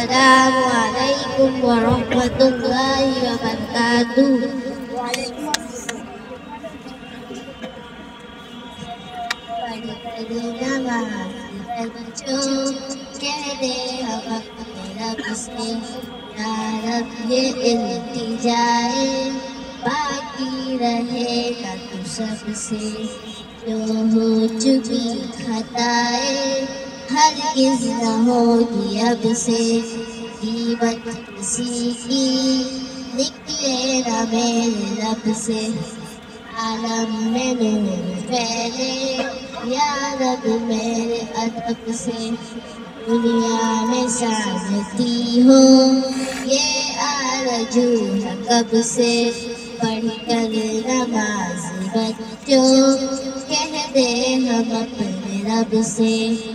Assalamualaikum warahmatullahi wabarakatuh. पढ़ नमाज बच्चों कह दे हम अपने रब से, या रब ये इल्तिजाए बाकी रहेगा तू सबसे। जो हो चुकी खताएं हरगिज़ न होगी अब से, कीमत किसी की निकले न मेरे लब से। आलम में नूर फैले या रब मेरे अदब से, दुनिया में साजती हो ये आरज़ू है कब से। पढ़ कर नमाज बच्चों कह दे हम अपने रब से।